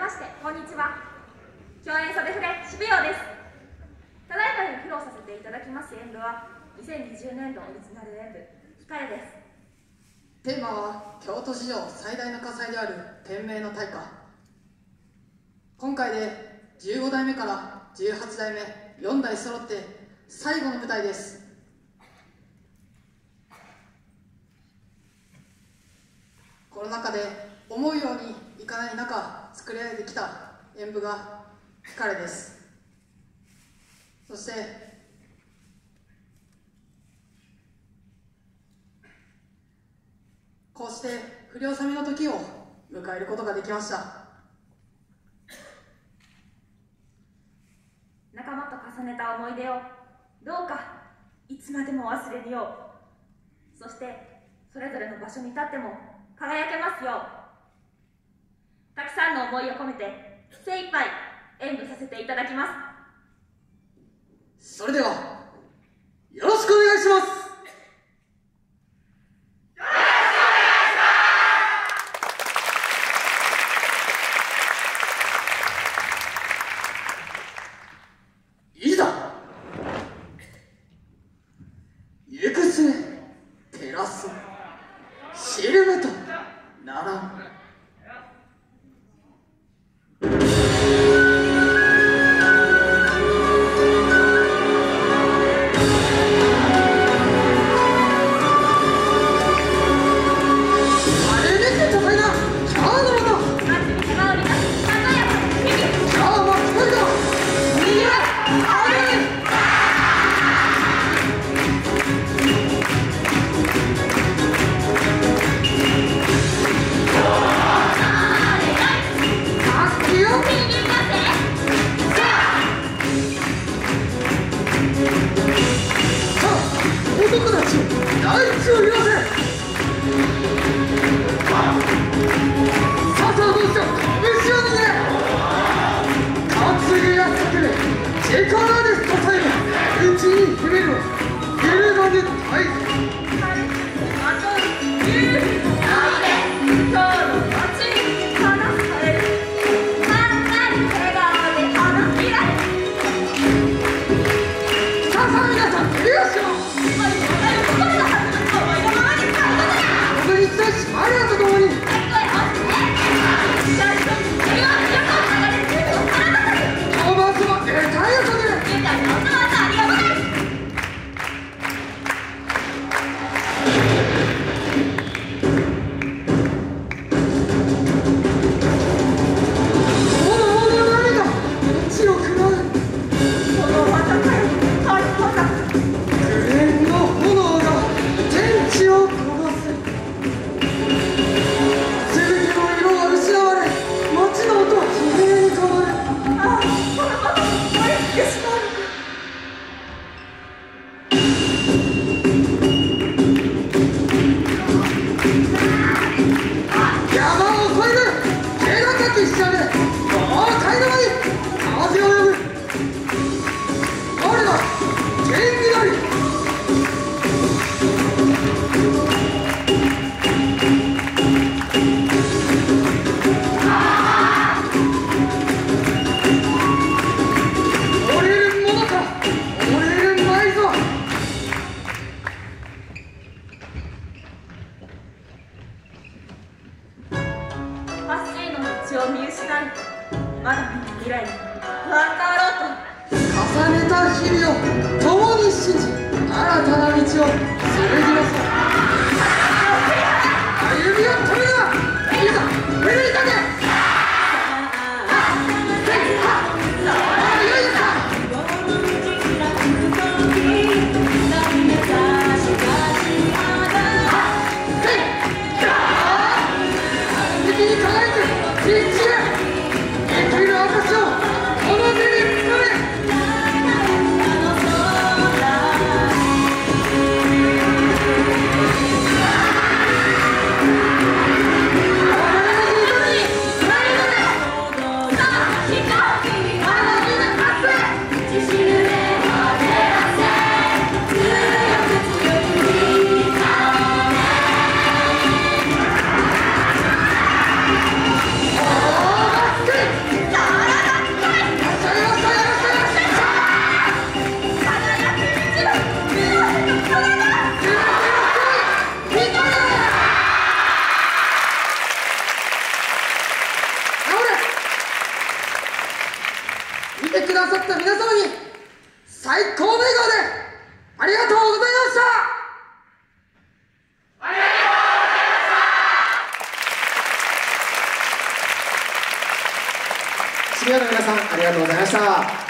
まして、こんにちは。共演袖筆渋谷です。ただいまに披露させていただきます演舞は、2020年度オリジナル演舞、光です。 テーマは、京都史上最大の火災である天明の大火。今回で15代目から18代目、4代揃って最後の舞台です。コロナ禍で思うようにいかない中作られてきた演舞が光です。そしてこうして不良さみの時を迎えることができました。 仲間と重ねた思い出をどうかいつまでも忘れぬよう、そしてそれぞれの場所に立っても輝けますよう、たくさんの思いを込めて精一杯演舞させていただきます。 それではよろしくお願いします。いざ行く末照らす知る目とならん。男たちを大地を揺らせ。ささどうしよう、拳を握れ。担ぎやすくで力で支える、内に秘める揺るがぬ大地。 見失い、まだ見ぬ未来に不安があろうと重ねた日々を共に信じ、新たな道を紡ぎ出そう。歩みを止めるな。いざ振りかけ。 見てくださった皆様に最高の笑顔でありがとうございました。 渋谷の皆さん、ありがとうございました。